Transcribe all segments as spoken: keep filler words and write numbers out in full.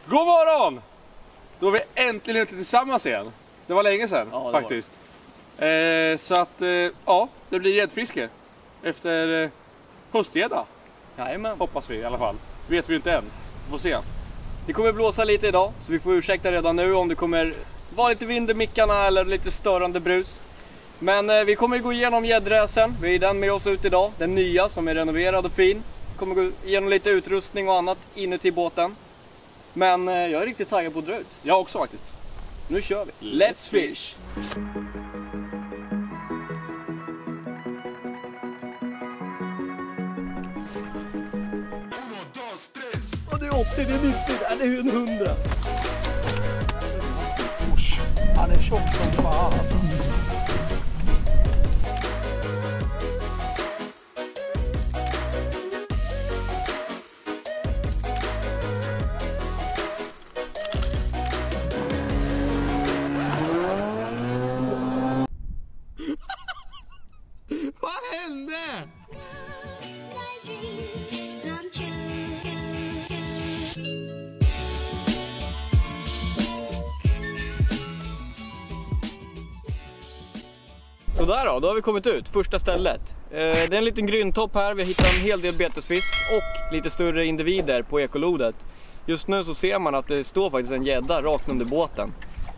God morgon! Då är vi äntligen ute tillsammans igen. Det var länge sedan, ja, faktiskt. Eh, så att, eh, ja, det blir gäddfiske. Efter eh, höstgädda. Jajamän. Hoppas vi i alla fall. Vet vi inte än. Vi får se. Det kommer blåsa lite idag, så vi får ursäkta redan nu om det kommer vara lite vind i mickarna eller lite störande brus. Men eh, vi kommer gå igenom gäddräsen. Vi är den med oss ut idag. Den nya som är renoverad och fin. Kommer gå igenom lite utrustning och annat inuti båten. Men eh, jag är riktigt taggad på att dra ut. Jag också faktiskt. Nu kör vi. Let's fish! Och det är åttio, det är nittio, det är hundra. Han är tjock som fan alltså. Vad hände? Så där då, då har vi kommit ut, första stället. Eh, det är en liten gryntopp här, vi har hittat en hel del betesfisk och lite större individer på ekolodet. Just nu så ser man att det står faktiskt en gädda rakt under båten.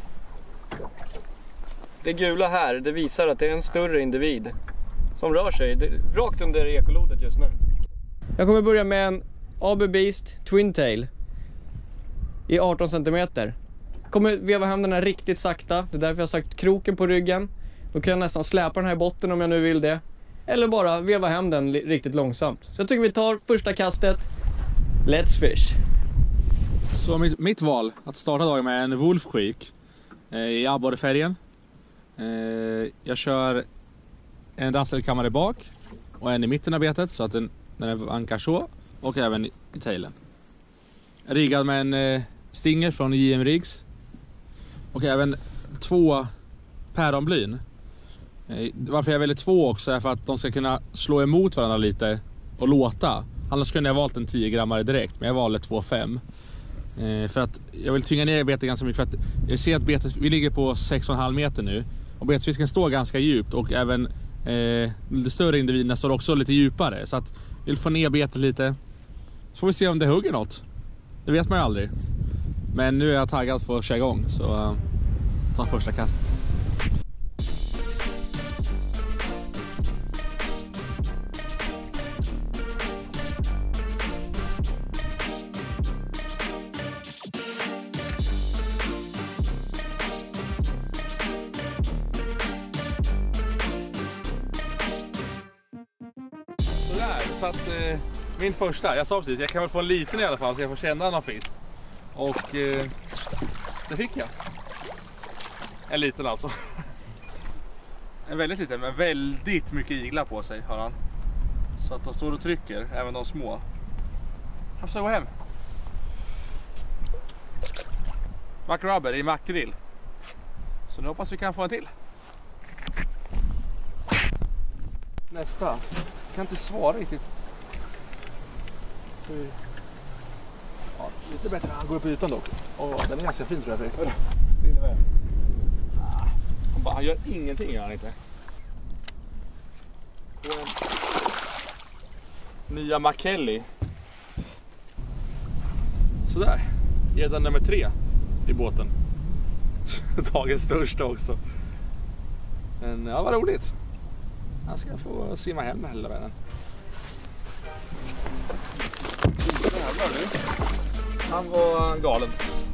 Det gula här, det visar att det är en större individ som rör sig det, rakt under ekolodet just nu. Jag kommer börja med en A B Beast Twin Tail i arton centimeter. Kommer veva hem den här riktigt sakta, det är därför jag har sagt kroken på ryggen. Då kan jag nästan släpa den här i botten om jag nu vill det. Eller bara veva hem den riktigt långsamt. Så jag tycker vi tar första kastet. Let's fish. Så mitt, mitt val att starta dagen med en Wolf Creek eh, i abborrefärgen. Eh, jag kör en rasselkammare bak och en i mitten av betet så att den, när den ankar så. Och även i, i tailen. Riggad med en eh, stinger från J M Rigs. Och även två päronblyn. Varför jag väljer två också är för att de ska kunna slå emot varandra lite och låta. Annars kunde jag valt en tio grammare direkt, men jag valde två komma fem. Eh, för att jag vill tynga ner betet ganska mycket, för att jag ser att betet, vi ligger på sex komma fem meter nu. Och betesfisken står ganska djupt och även eh, de större individerna står också lite djupare. Så att jag vill få ner betet lite. Så får vi se om det hugger något. Det vet man ju aldrig. Men nu är jag taggad för att köra igång, så uh, ta första kastet. Så att eh, min första, jag sa precis, jag kan väl få en liten i alla fall så jag får känna någon fisk. Och eh, det fick jag. En liten alltså. En väldigt liten, men väldigt mycket iglar på sig har han. Så att de står och trycker, även de små. Jag får gå hem. Macrubber i makrill. Så nu hoppas vi kan få en till. Nästa. Jag kan inte svara riktigt. Ja, lite bättre. Han går upp i ytan dock. Åh, den är ganska fin tror jag, Fredrik. Lille vän. Han, bara, han gör ingenting, gör han inte. Nya Makelli. Sådär. Gädda nummer tre i båten. Dagens största också. Men ja, vad roligt. Han ska få simma hem hela världen. Han var galen.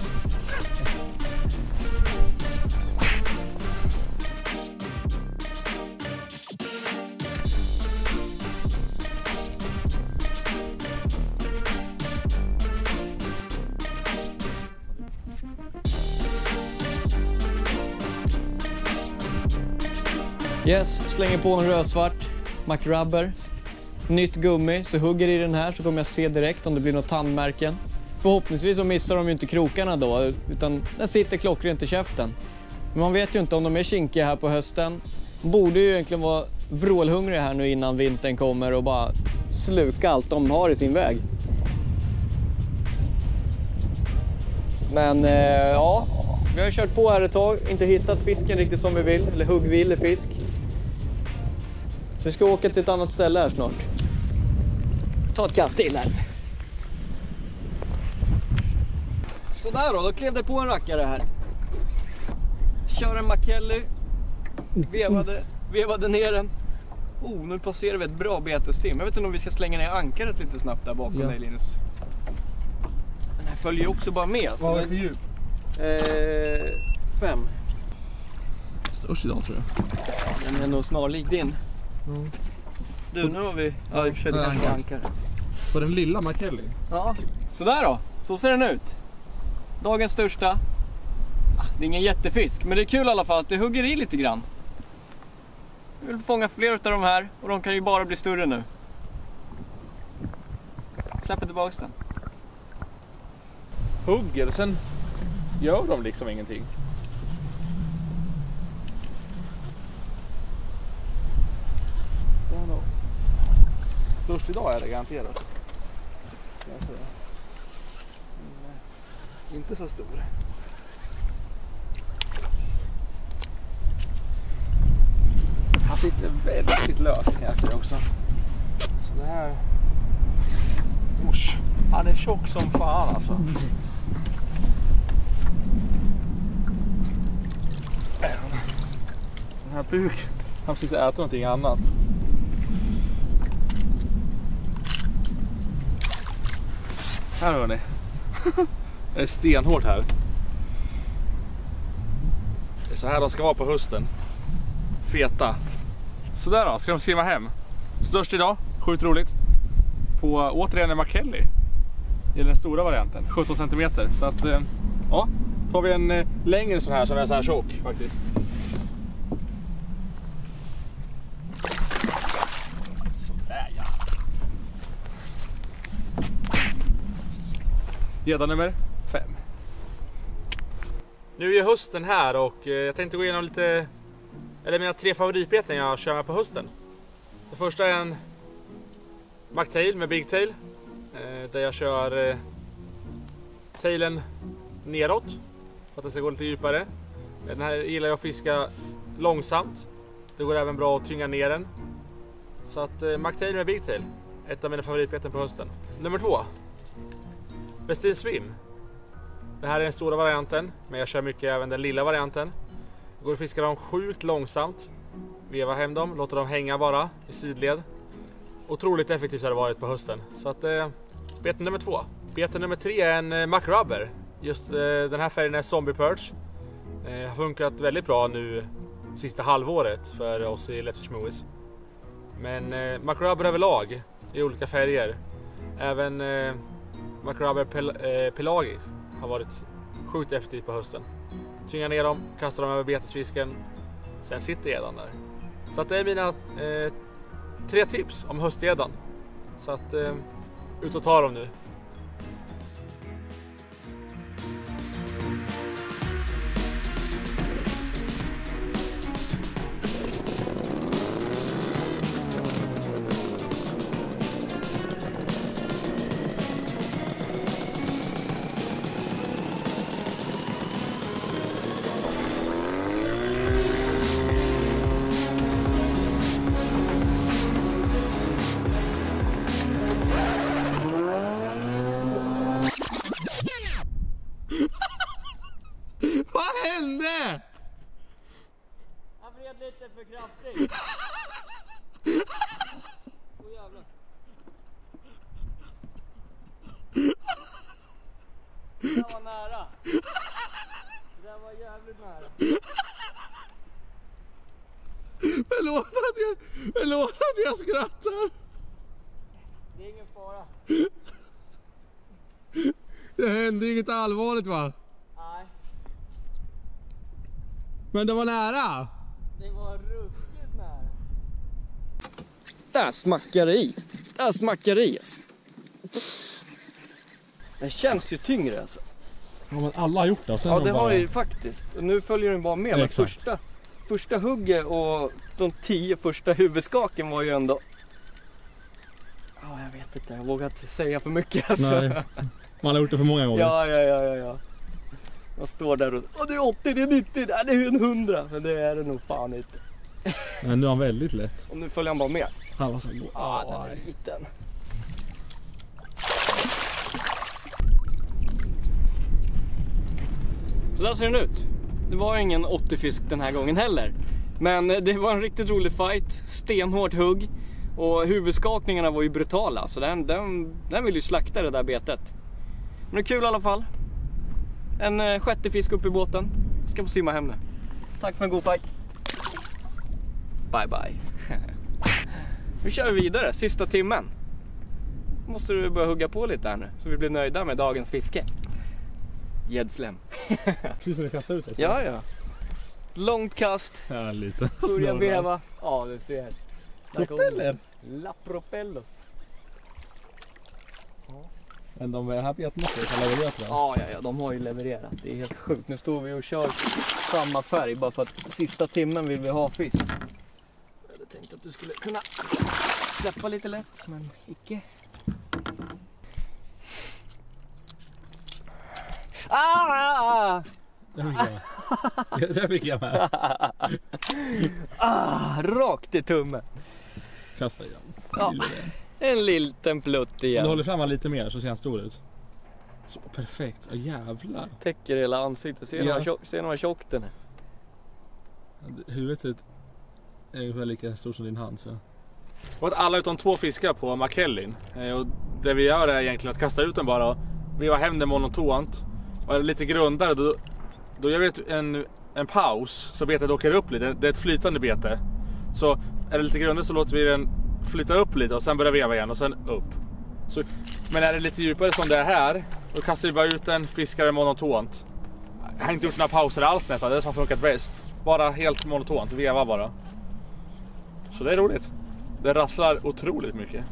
Yes, slänger på en rödsvart Macrubber. Nytt gummi, så hugger i den här så kommer jag se direkt om det blir något tandmärken. Förhoppningsvis så missar de ju inte krokarna då, utan den sitter klockrent i käften. Men man vet ju inte om de är kinkiga här på hösten. De borde ju egentligen vara vrålhungriga här nu innan vintern kommer och bara sluka allt de har i sin väg. Men eh, ja, vi har kört på här ett tag, inte hittat fisken riktigt som vi vill, eller huggvill fisk. Så vi ska åka till ett annat ställe här snart. Ta ett kast till här. Sådär då, då klev det på en rackare här. Kör en Mackelly. Vevade, vevade ner den. Oh, nu passerar vi ett bra betestim. Jag vet inte om vi ska slänga ner ankaret lite snabbt där bakom, ja. Dig, Linus. Den här följer ju också bara med. Vad är det för djup? Eh, fem. Störst idag tror jag. Den är nog snarlik din. Mm. Du, nu har vi... Ja, vi försökte kanske ankare. På den lilla Mackelly. Ja, sådär då. Så ser den ut. Dagens största. Det är ingen jättefisk, men det är kul i alla fall att det hugger i lite grann. Jag vill fånga fler av de här och de kan ju bara bli större nu. Släpper tillbaka den. Hugger, sen gör de liksom ingenting. Störst idag är det garanterat. Inte så stor. Han sitter väldigt löst här också. Så det här... Usch, han är tjock som fan alltså. Den här buk, han precis äter någonting annat. Här hör ni. Det är stenhårt här. Det är så här de ska vara på hösten. Feta. Så där då, ska de simma hem. Störst idag, sjukt roligt. På återigen en Mackelly. I den stora varianten, sjutton centimeter. Så att, ja, tar vi en längre sån här som är så här tjock faktiskt. Sådär ja. Gädda nummer fem. Nu är hösten här och jag tänkte gå igenom lite, eller mina tre favoritbeten jag kör med på hösten. Det första är en Mactail med Big Tail, där jag kör tailen neråt för att den ska gå lite djupare. Den här gillar jag att fiska långsamt. Det går även bra att tynga ner den. Så att Mactail med Big Tail, ett av mina favoritbeten på hösten. Nummer två, Westin Swim. Det här är den stora varianten, men jag kör mycket även den lilla varianten. Det går att fiska dem sjukt långsamt. Veva hem dem, låter dem hänga bara i sidled. Otroligt effektivt har det varit på hösten. Så att eh, beten nummer två. Beten nummer tre är en eh, MacRubber. Just eh, den här färgen är Zombie Perch. Eh, har funkat väldigt bra nu sista halvåret för oss i Let's Fish Movies. Men eh, MacRubber överlag i olika färger. Även eh, MacRubber pel eh, Pelagic har varit sjukt effektivt på hösten. Tynga ner dem, kasta dem över betesfisken. Sen sitter gäddan där. Så att det är mina eh, tre tips om höstgäddan. Så att eh, ut och ta dem nu. Vad hände? Han vred lite för kraftigt. Åh jävlar. Det där var nära. Det där var jävligt nära. Förlåt att jag, förlåt att jag skrattar. Det är ingen fara. Det hände inget allvarligt va? Nej. Men det var nära. Det var ruskigt nära. Där smackar det i. Där smackar det i alltså. Den känns ju tyngre alltså. Ja men alla har gjort det. Sen ja det bara... har ju faktiskt. Och nu följer den bara med. Men första, första hugget och de tio första huvudskaken var ju ändå... Ja jag vet inte. Jag vågar inte säga för mycket alltså. Nej. Man har gjort det för många gånger. Ja, ja, ja, ja, ja. Jag står där och Åh, det är åttio, det är nittio, det är en hundra. Men det är det nog fan inte. Men nu är han väldigt lätt. Och nu följer han bara med. Han var så god. Ja, den är liten. Så där ser den ut. Det var ingen åttio fisk den här gången heller. Men det var en riktigt rolig fight. Stenhårt hugg. Och huvudskakningarna var ju brutala. Så den, den, den vill ju slakta det där betet. Men det är kul i alla fall. En eh, sjätte fisk upp i båten. Ska få simma hem nu. Tack för en god fight. Bye bye. Nu kör vi vidare, sista timmen. Måste du börja hugga på lite här nu, så vi blir nöjda med dagens fiske. Gäddslem. Precis när du kastar ut det. Ja, ja. Långt kast. Ja, lite. Börja veva. Ja, du ser. Propeller. La propellos. Men de är här vet man inte, kan leverera till dem. Ja, ja, ja, de har ju levererat. Det är helt sjukt. Nu står vi och kör samma färg bara för att sista timmen vill vi ha fisk. Jag hade tänkt att du skulle kunna släppa lite lätt, men icke. Ah! Det fick jag med. Det fick jag med. Ah, rakt i tummen. Kasta igen. Ja, en liten plutt Om igen. du håller fram han lite mer så ser han stor ut. Så perfekt. Åh, jävlar. Täcker hela ansiktet. Ser ni Ja. vad tjock, ser ni vad tjock den är? Huvudet är ungefär lika stort som din hand. Så. Och att alla utom två fiskar på Mackellin. Eh, Och det vi gör är egentligen att kasta ut den bara. Vi har hem den monotont. Och är det lite grundare då, då gör vi ett, en, en paus så betet åker upp lite. Det är ett flytande bete. Så är det lite grundare så låter vi den flytta upp lite och sen börjar veva igen och sen upp. Så, men är det lite djupare som det är här, då kastar vi bara ut den, fiskar den monotont. Jag har inte gjort några pauser alls nästan, det är det som har funkat bäst. Bara helt monotont, veva bara. Så det är roligt. Det rasslar otroligt mycket.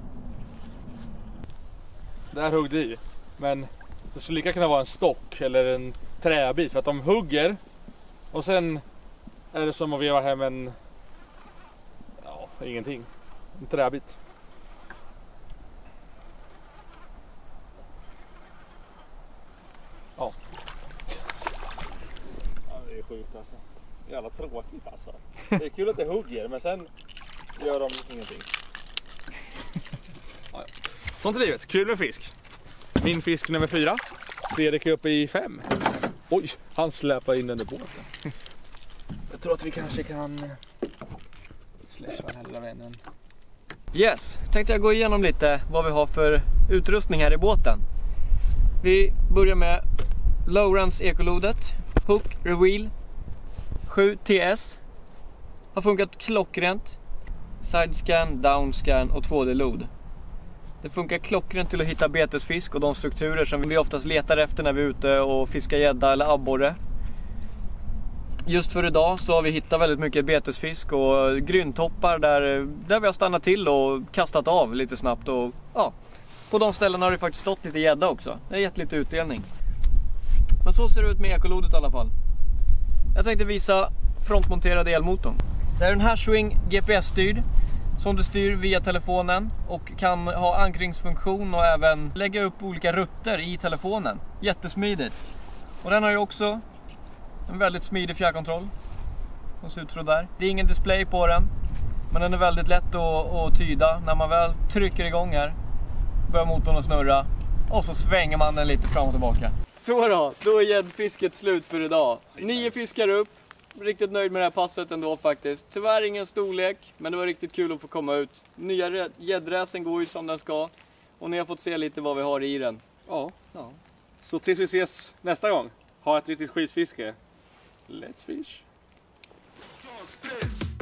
Där hugg det i. Men det skulle lika kunna vara en stock eller en träbit för att de hugger. Och sen är det som att veva hem en... Ja, ingenting. En träbit. Ja. Ja, det är sjukt alltså. Jävla tråkigt alltså. Det är kul att det hugger, men sen gör de ingenting. Ja, ja. Sånt är livet. Kul med fisk. Min fisk nummer fyra. Fredrik är uppe i fem. Oj, han släpar in den i båten. Jag tror att vi kanske kan släppa den här lilla vännen. Yes, tänkte jag gå igenom lite vad vi har för utrustning här i båten. Vi börjar med Lowrance ekolodet, Hook Rewheel sju T S. Har funkat klockrent. Sidescan, downscan och två D load. Det funkar klockrent till att hitta betesfisk och de strukturer som vi oftast letar efter när vi är ute och fiskar gädda eller abborre. Just för idag så har vi hittat väldigt mycket betesfisk och gryntoppar där, där vi har stannat till och kastat av lite snabbt. Och, ja, på de ställena har det faktiskt stått lite gädda också. Det har gett lite utdelning. Men så ser det ut med ekolodet i alla fall. Jag tänkte visa frontmonterade elmotorn. Det är en Hashwing G P S-styrd som du styr via telefonen och kan ha ankringsfunktion och även lägga upp olika rutter i telefonen. Jättesmidigt. Och den har ju också en väldigt smidig fjärrkontroll. Den ser ut så där. Det är ingen display på den, men den är väldigt lätt att, att tyda. När man väl trycker igång här börjar motorn att snurra och så svänger man den lite fram och tillbaka. Så då, då är gäddfisket slut för idag. Nio fiskar upp. Riktigt nöjd med det här passet ändå faktiskt. Tyvärr ingen storlek, men det var riktigt kul att få komma ut. Nya gäddräsen går ju som den ska. Och ni har fått se lite vad vi har i den. Ja. Ja. Så tills vi ses nästa gång. Ha ett riktigt skitfiske. Let's fish.